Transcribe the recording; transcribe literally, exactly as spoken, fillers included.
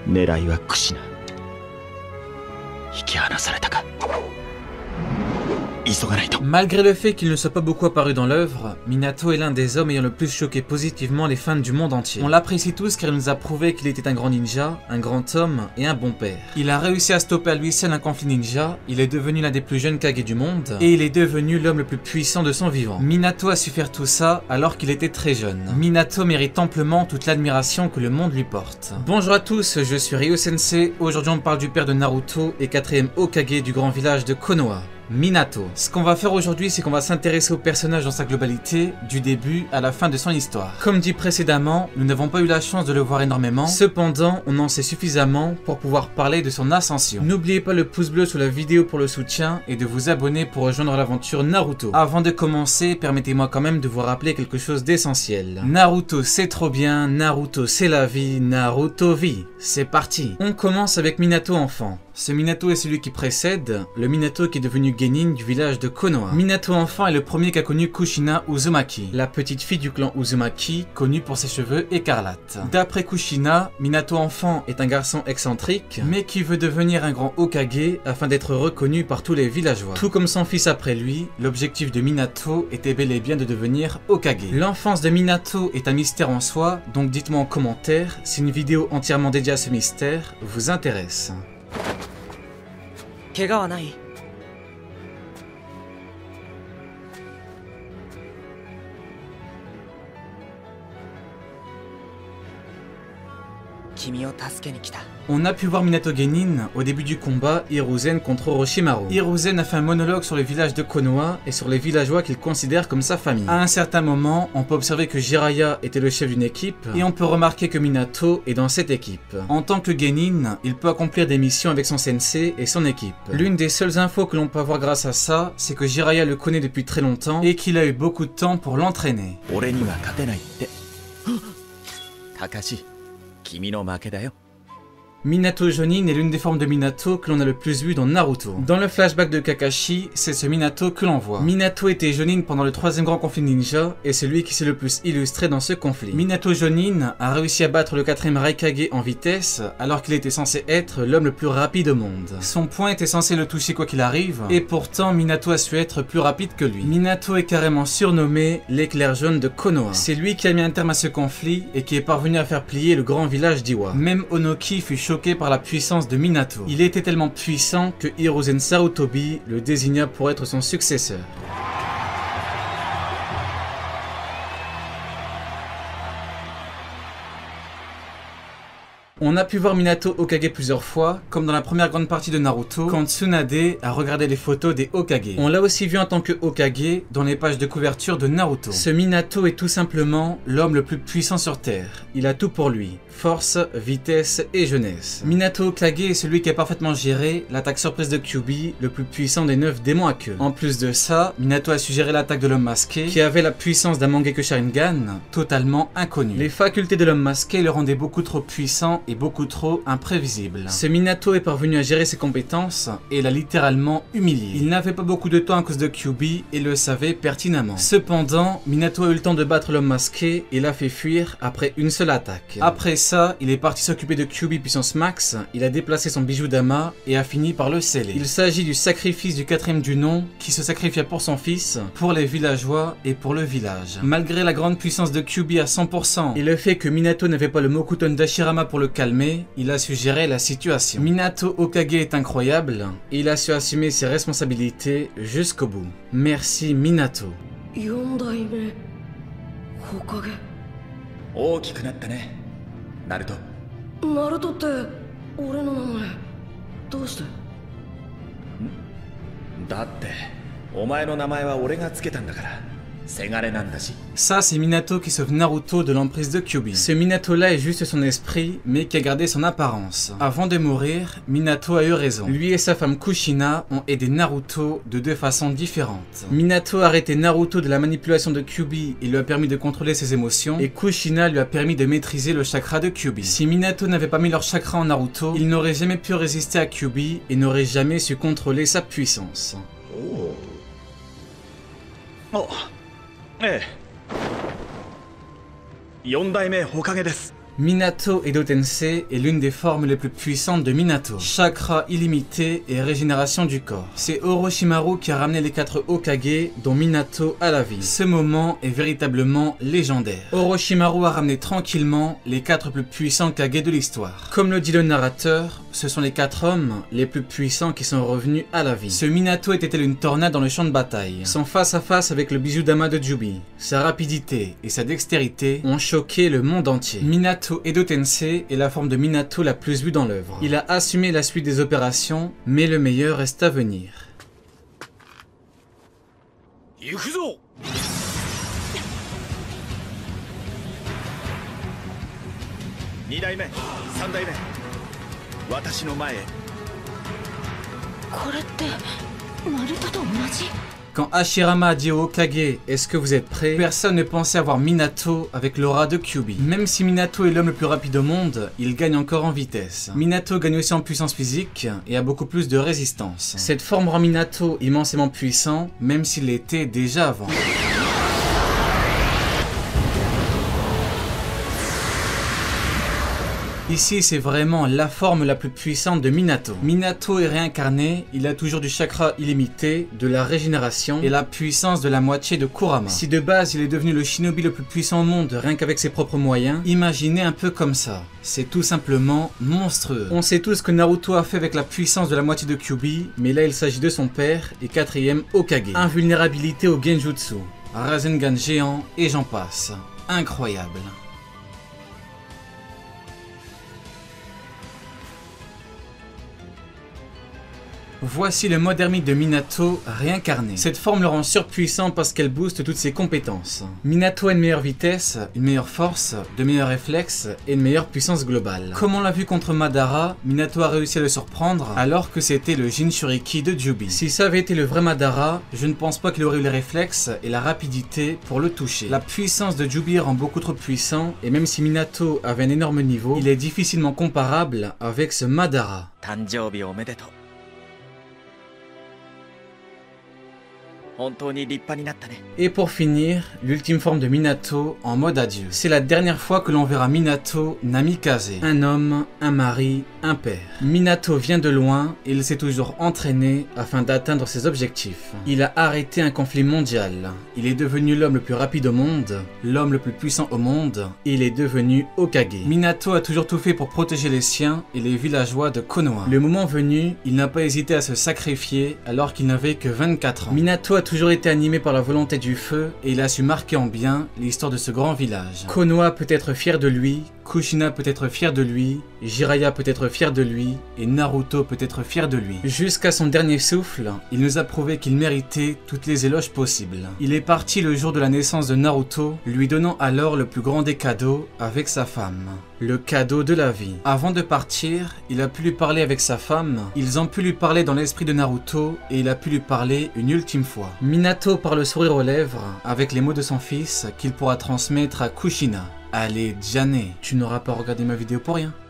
狙いはクシナ。引き離されたか。 Malgré le fait qu'il ne soit pas beaucoup apparu dans l'œuvre, Minato est l'un des hommes ayant le plus choqué positivement les fans du monde entier. On l'apprécie tous car il nous a prouvé qu'il était un grand ninja, un grand homme et un bon père. Il a réussi à stopper à lui seul un conflit ninja, il est devenu l'un des plus jeunes Kage du monde, et il est devenu l'homme le plus puissant de son vivant. Minato a su faire tout ça alors qu'il était très jeune. Minato mérite amplement toute l'admiration que le monde lui porte. Bonjour à tous, je suis Ryo Sensei, aujourd'hui on parle du père de Naruto et quatrième Hokage du grand village de Konoha. Minato. Ce qu'on va faire aujourd'hui, c'est qu'on va s'intéresser au personnage dans sa globalité, du début à la fin de son histoire. Comme dit précédemment, nous n'avons pas eu la chance de le voir énormément, cependant, on en sait suffisamment pour pouvoir parler de son ascension. N'oubliez pas le pouce bleu sous la vidéo pour le soutien et de vous abonner pour rejoindre l'aventure Naruto. Avant de commencer, permettez-moi quand même de vous rappeler quelque chose d'essentiel. Naruto c'est trop bien, Naruto c'est la vie, Naruto vie. C'est parti. On commence avec Minato enfant. Ce Minato est celui qui précède, le Minato qui est devenu Genin du village de Konoha. Minato enfant est le premier qu'a connu Kushina Uzumaki, la petite fille du clan Uzumaki, connue pour ses cheveux écarlates. D'après Kushina, Minato enfant est un garçon excentrique, mais qui veut devenir un grand Hokage afin d'être reconnu par tous les villageois. Tout comme son fils après lui, l'objectif de Minato était bel et bien de devenir Hokage. L'enfance de Minato est un mystère en soi, donc dites-moi en commentaire si une vidéo entièrement dédiée à ce mystère vous intéresse. 怪我はない。君を助けに来た。 On a pu voir Minato Genin au début du combat Hiruzen contre Orochimaru. Hiruzen a fait un monologue sur le village de Konoha et sur les villageois qu'il considère comme sa famille. À un certain moment, on peut observer que Jiraiya était le chef d'une équipe et on peut remarquer que Minato est dans cette équipe. En tant que Genin, il peut accomplir des missions avec son sensei et son équipe. L'une des seules infos que l'on peut avoir grâce à ça, c'est que Jiraiya le connaît depuis très longtemps et qu'il a eu beaucoup de temps pour l'entraîner. Minato Jonin est l'une des formes de Minato que l'on a le plus vu dans Naruto. Dans le flashback de Kakashi, c'est ce Minato que l'on voit. Minato était Jonin pendant le troisième grand conflit ninja et celui qui s'est le plus illustré dans ce conflit. Minato Jonin a réussi à battre le quatrième Raikage en vitesse alors qu'il était censé être l'homme le plus rapide au monde. Son poing était censé le toucher quoi qu'il arrive et pourtant Minato a su être plus rapide que lui. Minato est carrément surnommé l'éclair jaune de Konoha. C'est lui qui a mis un terme à ce conflit et qui est parvenu à faire plier le grand village d'Iwa. Même Onoki fut choqué par la puissance de Minato. Il était tellement puissant que Hiruzen Sarutobi le désigna pour être son successeur. On a pu voir Minato Hokage plusieurs fois, comme dans la première grande partie de Naruto, quand Tsunade a regardé les photos des Hokage. On l'a aussi vu en tant que Hokage dans les pages de couverture de Naruto. Ce Minato est tout simplement l'homme le plus puissant sur Terre. Il a tout pour lui. Force, vitesse et jeunesse. Minato Hokage est celui qui a parfaitement géré l'attaque surprise de Kyuubi, le plus puissant des neuf démons à queue. En plus de ça, Minato a su gérer l'attaque de l'homme masqué, qui avait la puissance d'un Mangekyo Sharingan, totalement inconnu. Les facultés de l'homme masqué le rendaient beaucoup trop puissant et beaucoup trop imprévisible. Ce Minato est parvenu à gérer ses compétences et l'a littéralement humilié. Il n'avait pas beaucoup de temps à cause de Kyuubi et le savait pertinemment. Cependant, Minato a eu le temps de battre l'homme masqué et l'a fait fuir après une seule attaque. Après ça, il est parti s'occuper de Kyuubi puissance max, il a déplacé son bijou Dama et a fini par le sceller. Il s'agit du sacrifice du quatrième du nom qui se sacrifia pour son fils, pour les villageois et pour le village. Malgré la grande puissance de Kyuubi à cent pour cent et le fait que Minato n'avait pas le Mokuton d'Ashirama pour le calmer, il a su gérer la situation. Minato Hokage est incroyable et il a su assumer ses responsabilités jusqu'au bout. Merci Minato. 四代目火影。 大きくなったね、ナルト。 ナルトって俺の名前どうして？ だってお前の名前は俺がつけたんだから。 Ça, c'est Minato qui sauve Naruto de l'emprise de Kyuubi. Ce Minato-là est juste son esprit, mais qui a gardé son apparence. Avant de mourir, Minato a eu raison. Lui et sa femme Kushina ont aidé Naruto de deux façons différentes. Minato a arrêté Naruto de la manipulation de Kyuubi et lui a permis de contrôler ses émotions, et Kushina lui a permis de maîtriser le chakra de Kyuubi. Si Minato n'avait pas mis leur chakra en Naruto, il n'aurait jamais pu résister à Kyuubi et n'aurait jamais su contrôler sa puissance. Oh. Oh. ええ。四代目火影です。 Minato Edo Tensei est l'une des formes les plus puissantes de Minato. Chakra illimité et régénération du corps. C'est Orochimaru qui a ramené les quatre Hokage, dont Minato à la vie. Ce moment est véritablement légendaire. Orochimaru a ramené tranquillement les quatre plus puissants Kage de l'histoire. Comme le dit le narrateur, ce sont les quatre hommes les plus puissants qui sont revenus à la vie. Ce Minato était-il une tornade dans le champ de bataille. Son face-à-face avec le bijou d'Ama de Jubi, sa rapidité et sa dextérité ont choqué le monde entier. Minato Edo Tensei est la forme de Minato la plus vue dans l'œuvre. Il a assumé la suite des opérations, mais le meilleur reste à venir. Yukuzo! 二代目、三代目、私の前へ。 これってナルトと同じ？ Quand Hashirama a dit au Hokage « Est-ce que vous êtes prêts ?», personne ne pensait avoir Minato avec l'aura de Kyuubi. Même si Minato est l'homme le plus rapide au monde, il gagne encore en vitesse. Minato gagne aussi en puissance physique et a beaucoup plus de résistance. Cette forme rend Minato immensément puissant, même s'il l'était déjà avant. Ici, c'est vraiment la forme la plus puissante de Minato. Minato est réincarné, il a toujours du chakra illimité, de la régénération et la puissance de la moitié de Kurama. Si de base il est devenu le shinobi le plus puissant au monde rien qu'avec ses propres moyens, imaginez un peu comme ça. C'est tout simplement monstrueux. On sait tous ce que Naruto a fait avec la puissance de la moitié de Kyuubi, mais là il s'agit de son père et quatrième Hokage. Invulnérabilité au Genjutsu, Rasengan géant et j'en passe. Incroyable. Voici le mode ermite de Minato réincarné. Cette forme le rend surpuissant parce qu'elle booste toutes ses compétences. Minato a une meilleure vitesse, une meilleure force, de meilleurs réflexes et une meilleure puissance globale. Comme on l'a vu contre Madara, Minato a réussi à le surprendre alors que c'était le Jinchuriki de Jubi. Si ça avait été le vrai Madara, je ne pense pas qu'il aurait eu les réflexes et la rapidité pour le toucher. La puissance de Jubi rend beaucoup trop puissant et même si Minato avait un énorme niveau, il est difficilement comparable avec ce Madara. Et pour finir, l'ultime forme de Minato en mode adieu. C'est la dernière fois que l'on verra Minato Namikaze. Un homme, un mari, un père. Minato vient de loin et il s'est toujours entraîné afin d'atteindre ses objectifs. Il a arrêté un conflit mondial. Il est devenu l'homme le plus rapide au monde, l'homme le plus puissant au monde et il est devenu Hokage. Minato a toujours tout fait pour protéger les siens et les villageois de Konoha. Le moment venu, il n'a pas hésité à se sacrifier alors qu'il n'avait que vingt-quatre ans. Minato a toujours été animé par la volonté du feu et il a su marquer en bien l'histoire de ce grand village. Konoha peut être fier de lui, Kushina peut être fier de lui, Jiraiya peut être fier de lui et Naruto peut être fier de lui. Jusqu'à son dernier souffle, il nous a prouvé qu'il méritait toutes les éloges possibles. Il est parti le jour de la naissance de Naruto, lui donnant alors le plus grand des cadeaux avec sa femme. Le cadeau de la vie. Avant de partir, il a pu lui parler avec sa femme, ils ont pu lui parler dans l'esprit de Naruto et il a pu lui parler une ultime fois. Minato parle le sourire aux lèvres avec les mots de son fils qu'il pourra transmettre à Kushina. Allez, Jané, tu n'auras pas regardé ma vidéo pour rien.